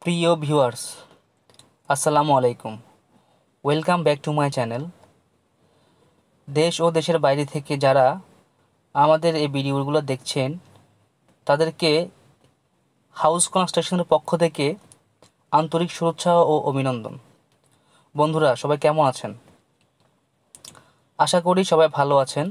প্রিয় ভিউয়ার্স, আসসালামু আলাইকুম। Welcome back to my channel. দেশ ও দেশের বাইরে থেকে যারা আমাদের এই ভিডিওগুলো দেখছেন তাদেরকে হাউস কনস্ট্রাকশনের পক্ষ থেকে আন্তরিক শুভেচ্ছা ও অভিনন্দন। বন্ধুরা, সবাই কেমন আছেন? আশা করি সবাই ভালো আছেন।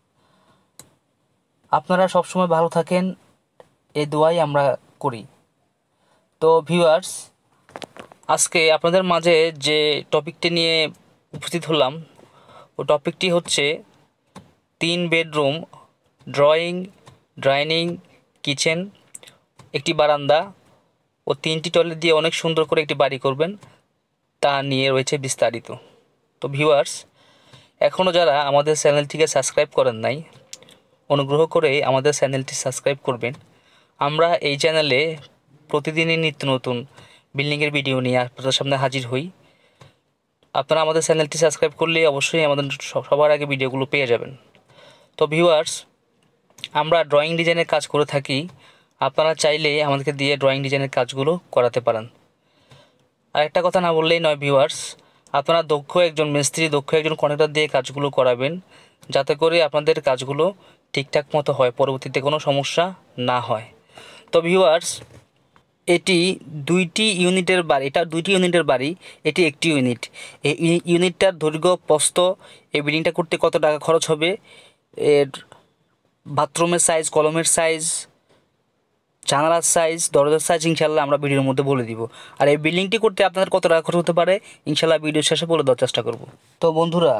আপনারা সবসময় ভালো থাকেন, এই দোয়াই আমরা করি। তো ভিউয়ার্স, আজকে আপনাদের মাঝে যে টপিকটি নিয়ে উপস্থিত হলাম ও টপিকটি হচ্ছে 3 বেডরুম, ডাইনিং, কিচেন, একটি বারান্দা ও 3টি টয়লেট দিয়ে অনেক সুন্দর করে একটি বাড়ি করবেন, তা নিয়ে রয়েছে বিস্তারিত। তো ভিউয়ার্স, এখনও যারা আমাদের চ্যানেলটিকে সাবস্ক্রাইব করেন নাই, অনুগ্রহ করে আমাদের চ্যানেলটি সাবস্ক্রাইব করবেন। আমরা এই চ্যানেলে প্রতিদিনই নিত্য নতুন বিল্ডিংয়ের ভিডিও নিয়ে আপনাদের সামনে হাজির হই। আপনারা আমাদের চ্যানেলটি সাবস্ক্রাইব করলে অবশ্যই আমাদের সবার আগে ভিডিওগুলো পেয়ে যাবেন। তো ভিউয়ার্স, আমরা ড্রয়িং ডিজাইনের কাজ করে থাকি। আপনারা চাইলে আমাদেরকে দিয়ে ড্রয়িং ডিজাইনের কাজগুলো করাতে পারেন। আর একটা কথা না বললেই নয় ভিউয়ার্স, আপনারা দক্ষ একজন মিস্ত্রি, দক্ষ একজন কন্ট্রাক্টর দিয়ে কাজগুলো করাবেন, যাতে করে আপনাদের কাজগুলো ঠিকঠাক মতো হয়, পরবর্তীতে কোনো সমস্যা না হয়। তো ভিউয়ার্স, এটি 2টি ইউনিটের বাড়ি, এটি একটি ইউনিট। এই ইউনিটটার দৈর্ঘ্য প্রস্থ, এই বিল্ডিংটা করতে কত টাকা খরচ হবে, এর বাথরুমের সাইজ, কলমের সাইজ, জানালার সাইজ, দরজার সাইজ ইনশাল্লাহ আমরা ভিডিওর মধ্যে বলে দিব। আর এই বিল্ডিংটি করতে আপনাদের কত টাকা খরচ হতে পারে ইনশাল্লাহ ভিডিও শেষে বলে দেওয়ার চেষ্টা করব। তো বন্ধুরা,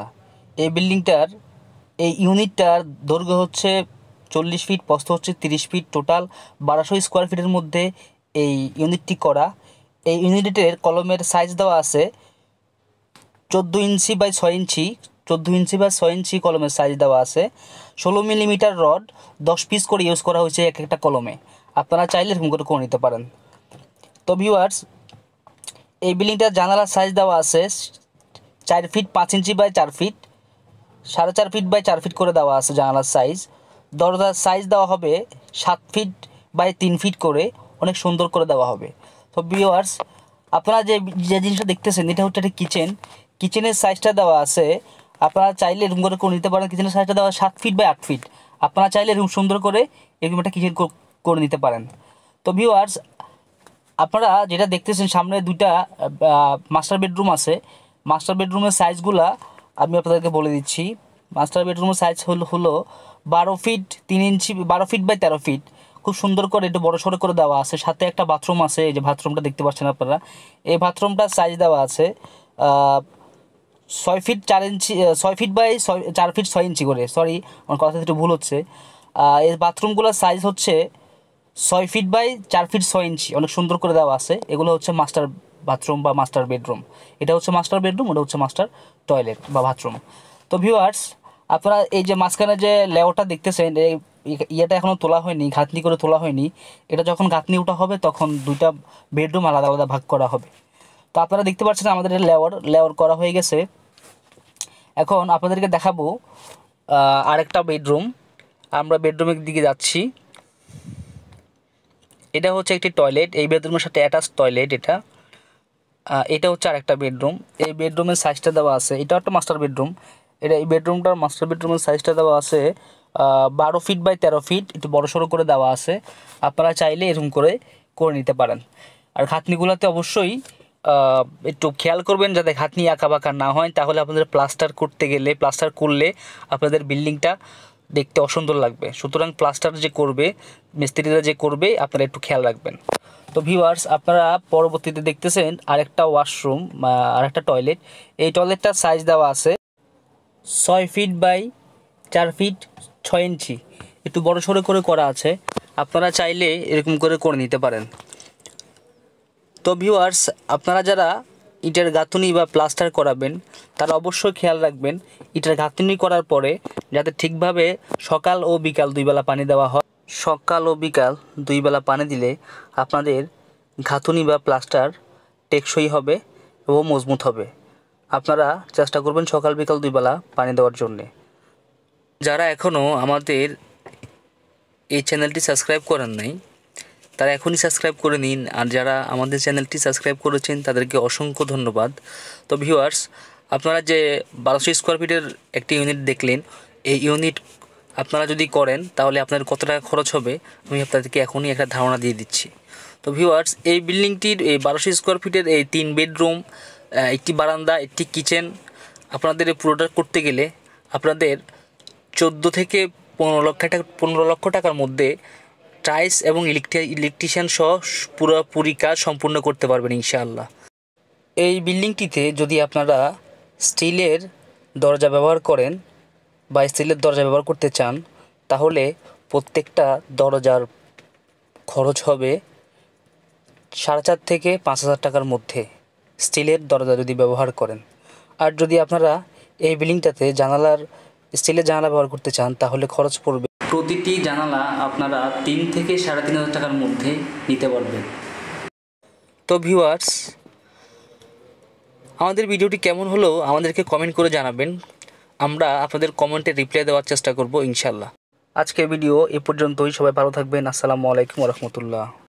এই ইউনিটটার দৈর্ঘ্য হচ্ছে 40 ফিট, প্রস্থ হচ্ছে 30 ফিট, টোটাল 1200 স্কোয়ার ফিটের মধ্যে এই ইউনিটটি করা। এই ইউনিটের কলমের সাইজ দেওয়া আছে 14 inch by 6 inch, 14 inch by 6 ইঞ্চি কলমের সাইজ দেওয়া আছে। 16 মিলিমিটার রড 10 পিস করে ইউজ করা হয়েছে এক একটা কলমে। আপনারা চাইলে এরকম করে নিতে পারেন। তো ভিউয়ার্স, এই বিল্ডিংটার জানালার সাইজ দেওয়া আছে 4 feet 5 inch by 4 feet, 4.5 feet by 4 feet করে দেওয়া আছে জানালার সাইজ। দরজার সাইজ দেওয়া হবে 7 ফিট বাই 3 ফিট করে, অনেক সুন্দর করে দেওয়া হবে। তো ভিউয়ার্স, আপনারা যে জিনিসটা দেখতেছেন এটা হচ্ছে একটা কিচেনের সাইজটা দেওয়া আছে। আপনারা চাইলে এরকম করে নিতে পারেন। কিচেনের সাইজটা দেওয়া 7 ফিট বাই 8 ফিট। আপনারা চাইলে এরকম সুন্দর করে এরকম একটা কিচেন করে নিতে পারেন। তো ভিউয়ার্স, আপনারা যেটা দেখতেছেন সামনে 2টা মাস্টার বেডরুম আছে। মাস্টার বেডরুমের সাইজগুলা আমি আপনাদেরকে বলে দিচ্ছি। মাস্টার বেডরুমের সাইজ হলো 12 feet 3 inch, 12 feet by 13 feet. খুব সুন্দর করে একটু বড় সড়ো করে দেওয়া আছে। সাথে একটা বাথরুম আছে, এই যে বাথরুমটা দেখতে পাচ্ছেন আপনারা। এই বাথরুমটার সাইজ দেওয়া আছে 6 feet 4 inch, 6 feet by 4 feet 6 inch করে। সরি, আমার কথা একটু ভুল হচ্ছে। এই বাথরুমগুলোর সাইজ হচ্ছে 6 ফিট বাই 4 ফিট 6 ইঞ্চি, অনেক সুন্দর করে দেওয়া আছে। এগুলো হচ্ছে মাস্টার বাথরুম বা মাস্টার বেডরুম। এটা হচ্ছে মাস্টার বেডরুম, ওটা হচ্ছে মাস্টার টয়লেট বা বাথরুম। তো ভিউয়ার্স, আপনারা এই যে মাঝখানে যে লেয়ারটা দেখতেছেন, এই ইয়েটা এখনও তোলা হয়নি, ঘাতনি করে তোলা হয়নি। এটা যখন ঘাতনি ওঠা হবে তখন 2টা বেডরুম আলাদা আলাদা ভাগ করা হবে। তো আপনারা দেখতে পাচ্ছেন আমাদের লেয়ার করা হয়ে গেছে। এখন আপনাদেরকে দেখাবো আরেকটা বেডরুম। আমরা বেডরুমের দিকে যাচ্ছি। এটা হচ্ছে একটি টয়লেট, এই বেডরুমের সাথে অ্যাটাচ টয়লেট। এটা হচ্ছে আরেকটা বেডরুম। এই বেডরুমের সাইজটা দেওয়া আছে, এটা একটা মাস্টার বেডরুম। এই মাস্টার বেডরুমের সাইজটা দেওয়া আছে 12 ফিট বাই 13 ফিট, একটু বড় সড়ো করে দেওয়া আছে। আপনারা চাইলে এরকম করে নিতে পারেন। আর ঘাতনিগুলোতে অবশ্যই একটু খেয়াল করবেন যাতে ঘাতনি আঁকা বাঁকা না হয়, তাহলে আপনাদের প্লাস্টার করলে আপনাদের বিল্ডিংটা দেখতে অসুন্দর লাগবে। সুতরাং প্লাস্টার যে করবে, মিস্ত্রিরা যে করবে, আপনারা একটু খেয়াল রাখবেন। তো ভিউয়ার্স, আপনারা পরবর্তীতে দেখতেছেন আরেকটা ওয়াশরুম, আরেকটা টয়লেট। এই টয়লেটটার সাইজ দেওয়া আছে 6 ফিট বাই 4 ফিট 6 ইঞ্চি, একটু বড় সড়ো করে করা আছে। আপনারা চাইলে এরকম করে নিতে পারেন। তো ভিউয়ার্স, আপনারা যারা ইটের গাঁথুনি বা প্লাস্টার করাবেন তারা অবশ্যই খেয়াল রাখবেন ইটের গাঁথুনি করার পরে যাতে ঠিকভাবে সকাল ও বিকাল 2 বেলা পানি দেওয়া হয়। সকাল ও বিকাল 2 বেলা পানি দিলে আপনাদের গাঁথুনি বা প্লাস্টার টেকসই হবে এবং মজবুত হবে। আপনারা চেষ্টা করবেন সকাল বিকাল 2 বেলা পানি দেওয়ার জন্যে। যারা এখনও আমাদের এই চ্যানেলটি সাবস্ক্রাইব করেন নাই তারা এখনই সাবস্ক্রাইব করে নিন। আর যারা আমাদের চ্যানেলটি সাবস্ক্রাইব করেছেন তাদেরকে অসংখ্য ধন্যবাদ। তো ভিউয়ার্স, আপনারা যে 1200 স্কোয়ার ফিটের একটি ইউনিট দেখলেন, এই ইউনিট আপনারা যদি করেন তাহলে আপনার কত টাকা খরচ হবে আমি আপনাদেরকে এখনই একটা ধারণা দিয়ে দিচ্ছি। তো ভিউয়ার্স, এই বিল্ডিংটির এই 1200 স্কোয়ার ফিটের এই 3 বেডরুম, একটি বারান্দা, একটি কিচেন, আপনাদের এই পুরোটা করতে গেলে আপনাদের 14 থেকে 15 লক্ষ টাকার মধ্যে টাইলস এবং ইলেকট্রিশিয়ান সহ পুরোপুরি কাজ সম্পূর্ণ করতে পারবেন ইনশাআল্লাহ। এই বিল্ডিংটিতে যদি আপনারা স্টিলের দরজা ব্যবহার করেন বা স্টিলের দরজা ব্যবহার করতে চান, তাহলে প্রত্যেকটা দরজার খরচ হবে 4,500 থেকে 5,000 টাকার মধ্যে, স্টিলের দরজা যদি ব্যবহার করেন। আর যদি আপনারা এই বিল্ডিংটাতে স্টিলের জানালা ব্যবহার করতে চান, তাহলে খরচ পড়বে প্রতিটি জানালা আপনারা 3 থেকে 3,500 টাকার মধ্যে নিতে পারবেন। তো ভিউয়ার্স, আমাদের ভিডিওটি কেমন হলো আমাদেরকে কমেন্ট করে জানাবেন। আমরা আপনাদের কমেন্টে রিপ্লাই দেওয়ার চেষ্টা করব ইনশাল্লাহ। আজকের ভিডিও এ পর্যন্তই। সবাই ভালো থাকবেন। আসসালামু আলাইকুম ওয়া রাহমাতুল্লাহ।